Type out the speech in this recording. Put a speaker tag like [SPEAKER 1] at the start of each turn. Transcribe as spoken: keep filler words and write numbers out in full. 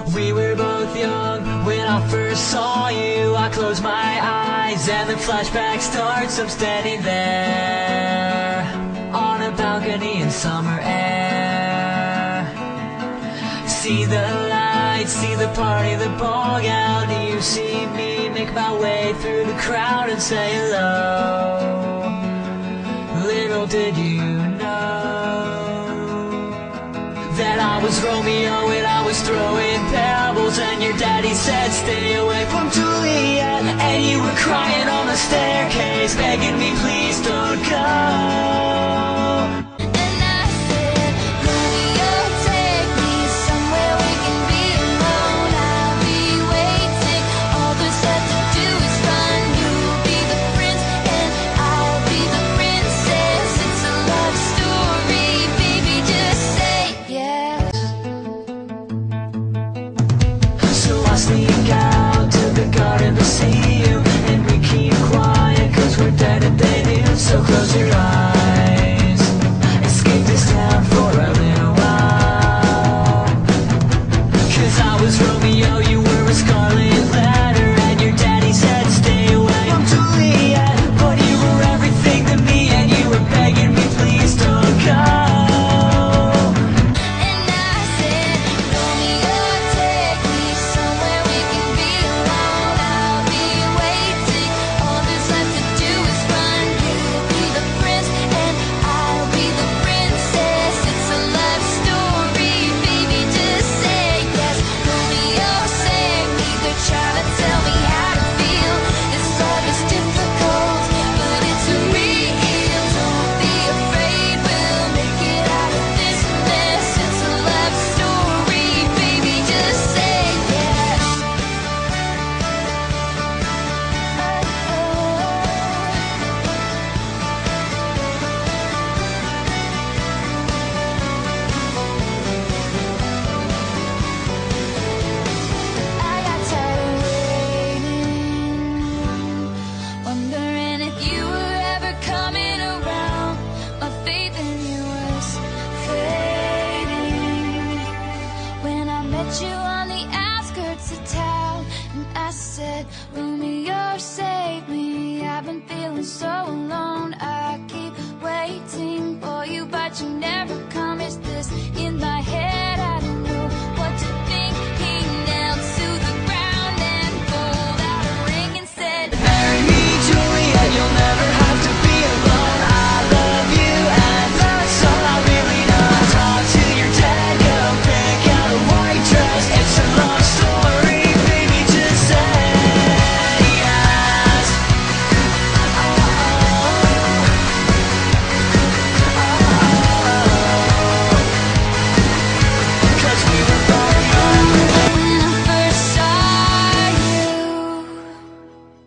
[SPEAKER 1] We were both young when I first saw you. I close my eyes and the flashback starts. I'm standing there on a balcony in summer air. See the lights, see the party, the ball gown. You see me make my way through the crowd and say hello. Little did you know that I was Romeo and I was throwing pebbles, and your daddy said stay away from Juliet, and you were crying on the staircase begging me please don't go.